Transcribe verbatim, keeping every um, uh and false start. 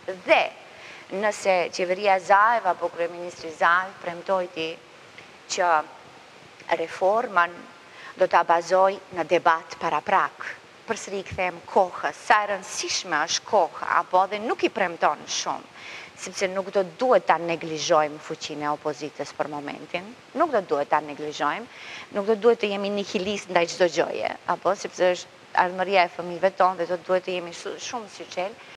Dhe nëse qeveria Zaev apo kryeministri Zaev premtojti që reformën do ta bazoj në debat paraprak, përsëri kthehem kohës, sa e rëndësishme është koha, apo dhe nuk i premton shumë, sepse nuk do duhet ta neglizhojmë fuqinë e opozitës për momentin, nuk do duhet ta neglizhojmë, nuk do duhet të jemi nihilist ndaj çdo gjëje, apo sepse është ardhmëria e fëmijëve tonë dhe do duhet të jemi shumë sinqert,